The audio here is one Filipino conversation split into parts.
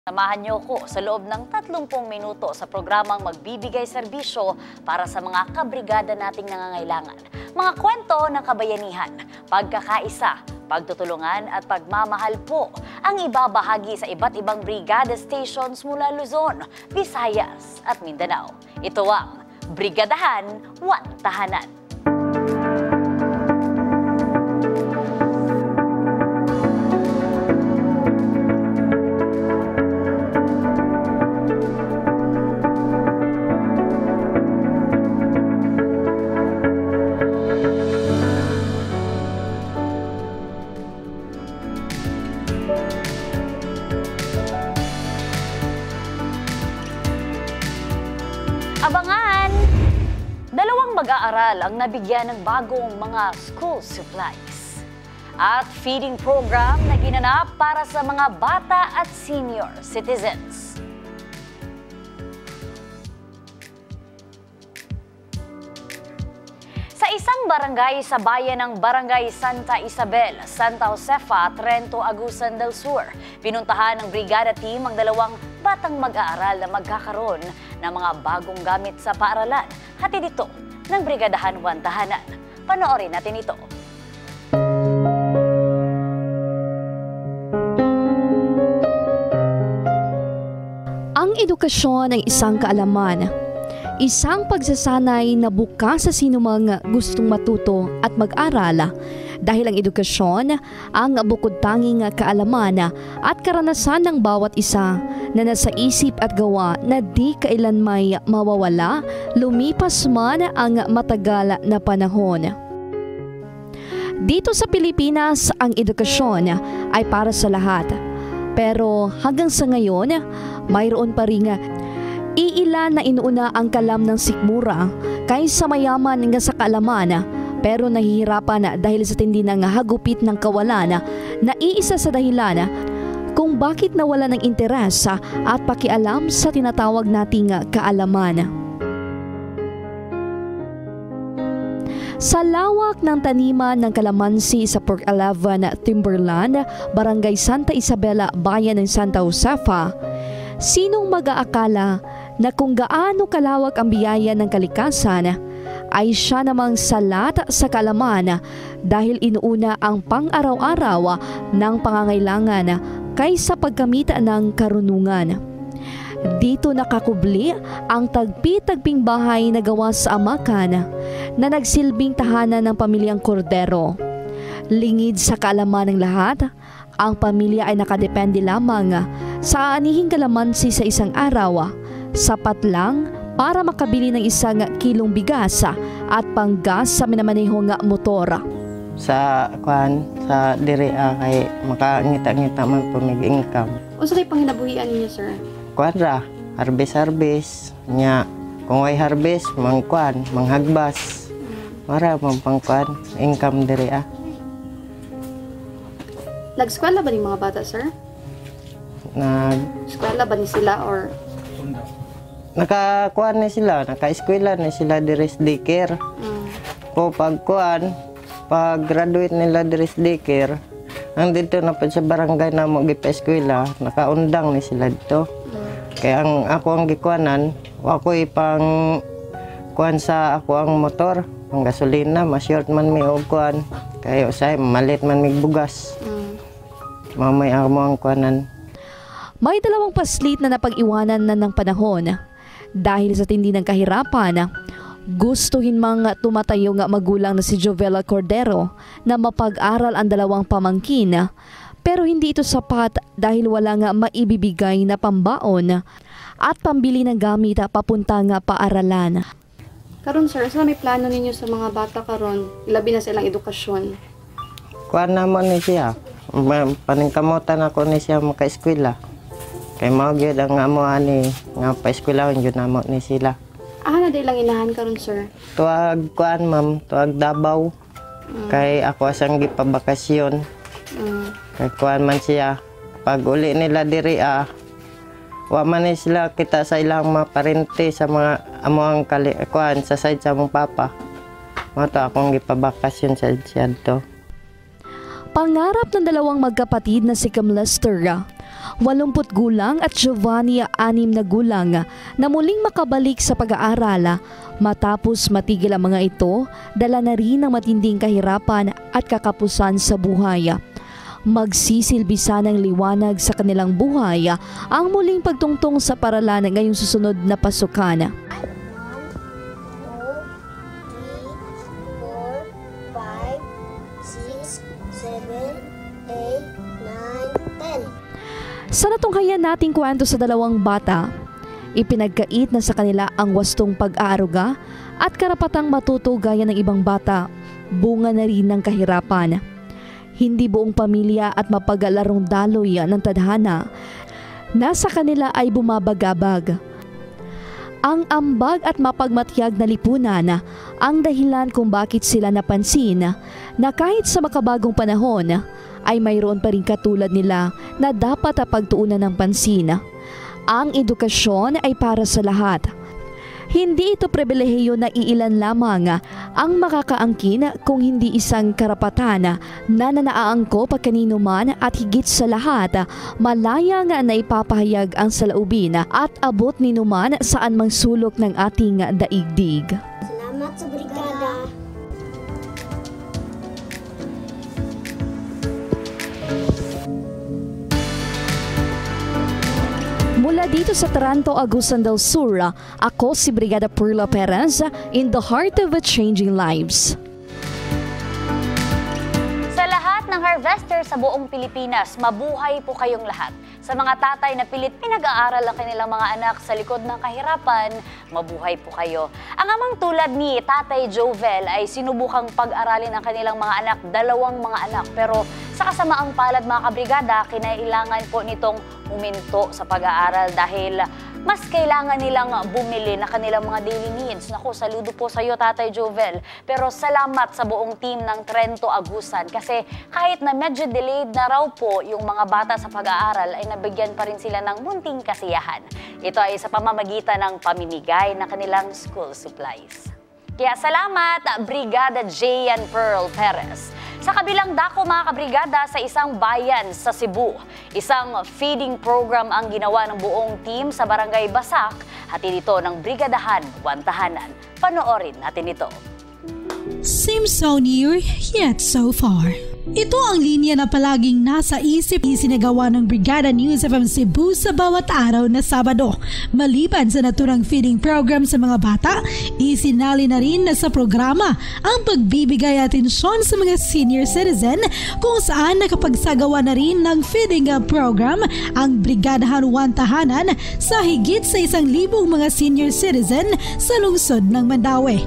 Samahan niyo ko sa loob ng 30 minuto sa programang magbibigay serbisyo para sa mga kabrigada nating nangangailangan. Mga kwento ng kabayanihan, pagkakaisa, pagtutulungan at pagmamahal po ang ibabahagi sa iba't ibang brigada stations mula Luzon, Visayas at Mindanao. Ito ang Brigadahan, One Tahanan. Abangan! Dalawang mag-aaral ang nabigyan ng bagong mga school supplies at feeding program na ginanap para sa mga bata at senior citizens. Sa isang barangay sa bayan ng Barangay Santa Isabel, Santa Josefa, Trento, Agusan del Sur, pinuntahan ng brigada team ang dalawang batang mag-aaral na magkakaroon ng mga bagong gamit sa paaralan. Hatid ito ng Brigadahan, One Tahanan. Panoorin natin ito. Ang edukasyon ay isang kaalaman, isang pagsasanay na bukas sa sinumang gustong matuto at mag-aral. Dahil ang edukasyon ang bukod-tanging kaalaman at karanasan ng bawat isa na nasa isip at gawa na di kailan may mawawala, lumipas man ang matagal na panahon. Dito sa Pilipinas, ang edukasyon ay para sa lahat. Pero hanggang sa ngayon, mayroon pa rin iilan na inuuna ang kalam ng sikmura kaysa mayaman nga sa kaalaman, pero nahihirapan dahil sa tindi ng hagupit ng kawalan na iisa sa dahilan kung bakit nawala ng interes at pakialam sa tinatawag nating kaalaman. Sa lawak ng taniman ng kalamansi sa Pork 11, Timberland, Barangay Santa Isabela, Bayan ng Santa Josefa, sinong mag-aakala na kung gaano kalawak ang biyaya ng kalikasan, ay siya namang salat sa kaalaman dahil inuuna ang pang-araw-araw ng pangangailangan kaysa pagkamit ng karunungan. Dito nakakubli ang tagpi-tagping bahay na gawa sa amakan na nagsilbing tahanan ng pamilyang Cordero. Lingid sa kaalaman ng lahat, ang pamilya ay nakadepende lamang sa aanihing kalamansi sa isang araw, sapat lang para makabili ng 1 kilong bigas at panggas sa minamanehong motor. Sa diri kay makangita-ngita man po mag-income. Unsa kay panginabuhian ninyo, sir? Harvest nya kung way harvest manghagbas. Mara man pangkuan income diri Nag-eskwela ba ni mga bata, sir? Eskwela ba ni sila or nakakuan ni sila, naka-eskwela ni sila diri sa daycare. Po pag graduate nila diri sa daycare, ang dito na sa barangay na mo gipa-eskwela, nakaundang ni sila dito. Kaya ako ang gikuanan, ako'y pang kuan sa ako ang motor, ang gasolina, ma-short man mi og kuan. Kaya usay malit man mig bugas. Mamay ako ang kuanan. May dalawang paslit na napag-iwanan na ng panahon. Dahil sa tindi ng kahirapan, gustuhin mang tumatayo nga magulang na si Jovela Cordero na mapag-aral ang dalawang pamangkin. Pero hindi ito sapat dahil wala nga maibibigay na pambaon at pambili ng gamit papunta nga paaralan. karon, sir, sa may plano ninyo sa mga bata karon, ilabi na sa ilang edukasyon? Kuan naman ni siya. Paningkamutan ako ni siya maka-eskwela. Kay mao gyud ang amo ani nga pa-eskwelahon jud namo ni sila. Na day lang inahan karon, sir? Tuwag kuan ma'am, tuwag Davao. Kay ako asang gipabakasyon. Kay kuan man siya. Pag uli nila diri wa man ni sila kita sa ilang mga parente sa mga amoang kuan sa side sa mong papa. Mao to akong gipabakasyon sa siya to. Pangarap ng dalawang magkapatid na si Cam Lester, 80 gulang at Giovanni 6 na gulang na muling makabalik sa pag-aaral. Matapos matigil ang mga ito, dala na rin ng matinding kahirapan at kakapusan sa buhay. Magsisilbi sana ng liwanag sa kanilang buhay ang muling pagtungtong sa paralan ngayong susunod na pasukan. 10. Sa natunghayan nating kwento sa dalawang bata, ipinagkait na sa kanila ang wastong pag-aaruga at karapatang matuto gaya ng ibang bata, bunga na rin ng kahirapan. Hindi buong pamilya at mapagalarong daloy ng tadhana, nasa kanila ay bumabagabag. Ang ambag at mapagmatiyag na lipunan ang dahilan kung bakit sila napansin na kahit sa makabagong panahon ay mayroon pa rin katulad nila na dapat pagtuunan ng pansin. Ang edukasyon ay para sa lahat. Hindi ito pribilehiyo na iilan lamang ang makakaangkin kung hindi isang karapatan na naaangkop kanino man at higit sa lahat, malayang na ipapahayag ang saloobin at abot ninuman saan mang sulok ng ating daigdig. Salamat sa brigada. Mula dito sa Taranto, Agusan del Sur, ako si Brigada Perla Perez in the heart of a changing lives. Sa lahat ng harvester sa buong Pilipinas, mabuhay po kayong lahat. Sa mga tatay na pilit pinag-aaral ang kanilang mga anak sa likod ng kahirapan, mabuhay po kayo. Ang amang tulad ni Tatay Jovel ay sinubukang pag-aralin ang kanilang mga anak, 2 mga anak. Pero sa kasamaang palad mga kabrigada, kinailangan po nitong huminto sa pag-aaral dahil mas kailangan nilang bumili na kanilang mga daily needs. Naku, saludo po sa iyo, Tatay Jovel. Pero salamat sa buong team ng Trento Agusan kasi kahit na medyo delayed na raw po yung mga bata sa pag-aaral ay nabigyan pa rin sila ng munting kasiyahan. Ito ay sa pamamagitan ng pamimigay ng kanilang school supplies. Kaya salamat, Brigada J. and Pearl Perez. Sa kabilang dako mga kabrigada sa isang bayan sa Cebu, isang feeding program ang ginawa ng buong team sa Barangay Basak, hatid ito ng Brigadahan Wantahanan. Panoorin natin ito. Seems so near, yet so far. Ito ang linya na palaging nasa isip isinagawa ng Brigada News FM Cebu sa bawat araw na Sabado. Maliban sa naturang feeding program sa mga bata, isinali na rin na sa programa ang pagbibigay atensyon sa mga senior citizen kung saan nakapagsagawa na rin ng feeding program ang Brigadahan Wantahanan sa higit sa 1,000 mga senior citizen sa lungsod ng Mandaue.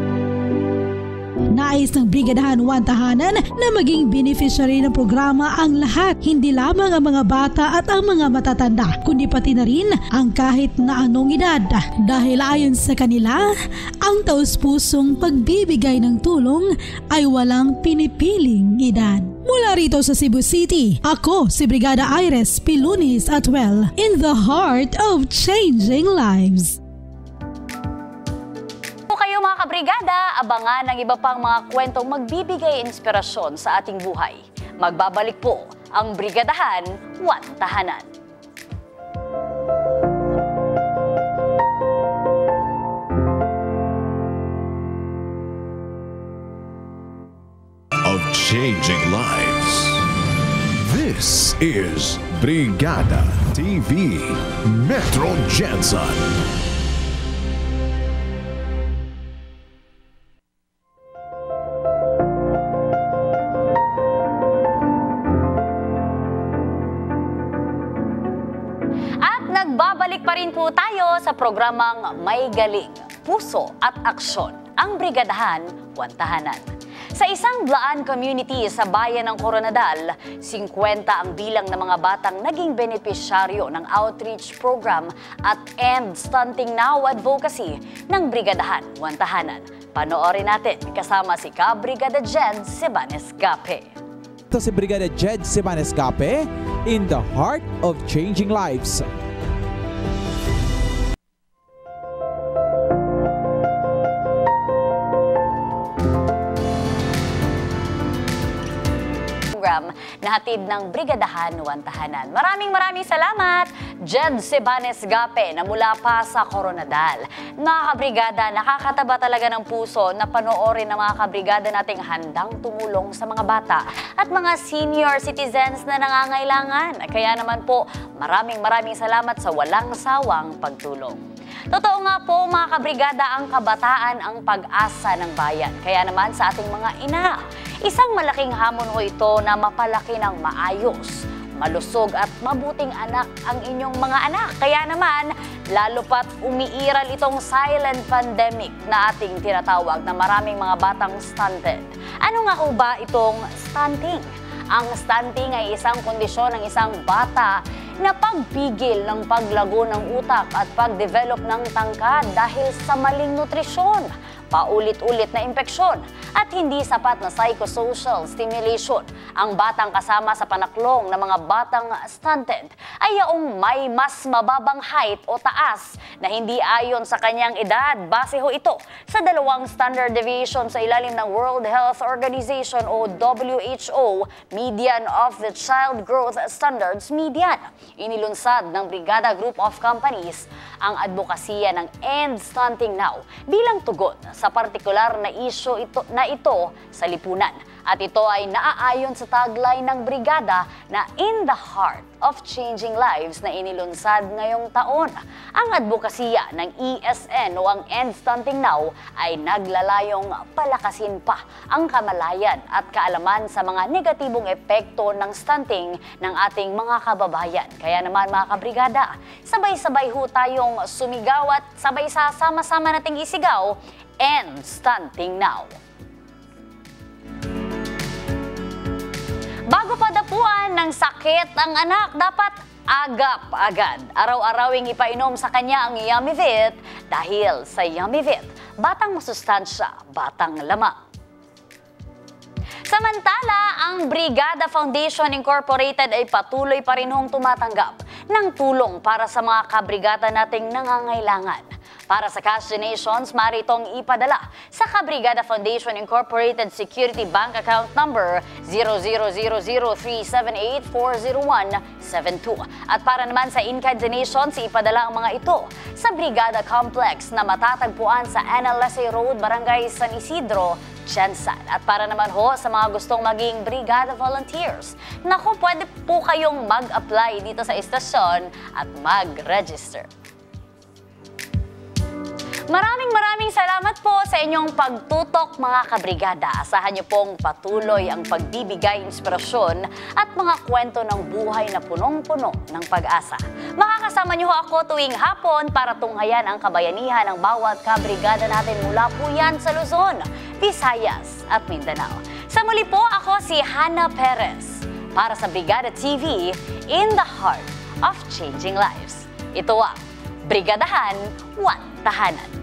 Nais ng Brigadahan Wantahanan na maging beneficiary ng programa ang lahat, hindi lamang ang mga bata at ang mga matatanda, kundi pati na rin ang kahit na anong edad. Dahil ayon sa kanila, ang taus-pusong pagbibigay ng tulong ay walang pinipiling edad. Mula rito sa Cebu City, ako si Brigada Iris Pilunis Atwell in the heart of changing lives. Kayo mga kabrigada, abangan ang iba pang mga kwentong magbibigay inspirasyon sa ating buhay. Magbabalik po ang Brigadahan Wantahanan. Of changing lives. This is Brigada TV Metro Jensen. Nagbabalik pa rin po tayo sa programang May Galing, Puso at Aksyon, ang Brigadahan Wantahanan. Sa isang Blaan community sa bayan ng Coronadal, 50 ang bilang ng mga batang naging benepisyaryo ng outreach program at End Stunting Now advocacy ng Brigadahan Wantahanan. Panoorin natin kasama si Ka-Brigada Jed Sebanes Gape. Ito si Brigada Jed Sebanes Gape in the heart of changing lives. na hatid ng Brigadahan 1 Tahanan. Maraming salamat, Jed Sibanes Gape na mula pa sa Coronadal. Mga kabrigada, nakakataba talaga ng puso na panoorin ng mga kabrigada nating handang tumulong sa mga bata at mga senior citizens na nangangailangan. Kaya naman po, maraming salamat sa walang sawang pagtulong. Totoo nga po mga kabrigada, ang kabataan ang pag-asa ng bayan. Kaya naman sa ating mga ina, isang malaking hamon ho ito na mapalaki ng maayos, malusog at mabuting anak ang inyong mga anak. Kaya naman, lalo pat umiiral itong silent pandemic na ating tinatawag na maraming mga batang stunted. Ano nga ho ba itong stunting? Ang stunting ay isang kondisyon ng isang bata na pagpigil ng paglago ng utak at pagdevelop ng tangkad dahil sa maling nutrisyon, paulit-ulit na impeksyon at hindi sapat na psychosocial stimulation. Ang batang kasama sa panaklong ng mga batang stunted ay yaong may mas mababang height o taas na hindi ayon sa kanyang edad. Base ho ito sa 2 standard deviation sa ilalim ng World Health Organization o WHO Median of the Child Growth Standards Median. Inilunsad ng Brigada Group of Companies ang advokasya ng End Stunting Now bilang tugon sa partikular na isyu ito sa lipunan. At ito ay naaayon sa tagline ng brigada na In the Heart of Changing Lives na inilunsad ngayong taon. Ang advokasya ng ESN o ang End Stunting Now ay naglalayong palakasin pa ang kamalayan at kaalaman sa mga negatibong epekto ng stunting ng ating mga kababayan. Kaya naman mga kabrigada, sabay-sabay ho tayong sumigaw at sabay sama-sama nating isigaw, End Stunting Now. Bago padapuan ng sakit ang anak, dapat agap-agad. Araw-arawing ipainom sa kanya ang Yummyvit dahil sa Yummyvit, batang masustansya, batang lamang. Samantala, ang Brigada Foundation Incorporated ay patuloy pa rin hong tumatanggap ng tulong para sa mga kabrigada nating nangangailangan. Para sa cash donations, maaari itong ipadala sa Kabrigada Foundation Incorporated Security Bank Account Number 000378400172. At para naman sa in-kind donations, ipadala ang mga ito sa Brigada Complex na matatagpuan sa NLSA Road, Barangay San Isidro, Jensen. At para naman ho sa mga gustong maging Brigada Volunteers, naku, pwede po kayong mag-apply dito sa istasyon at mag-register. Maraming salamat po sa inyong pagtutok mga kabrigada. Asahan niyo pong patuloy ang pagbibigay inspirasyon at mga kwento ng buhay na punong-puno ng pag-asa. Makakasama niyo ako tuwing hapon para tunghayan ang kabayanihan ng bawat kabrigada natin mula po yan sa Luzon, Visayas at Mindanao. Sa muli po, ako si Hannah Perez para sa Brigada TV in the Heart of Changing Lives. Ito ang Brigadahan 1 Tahanan.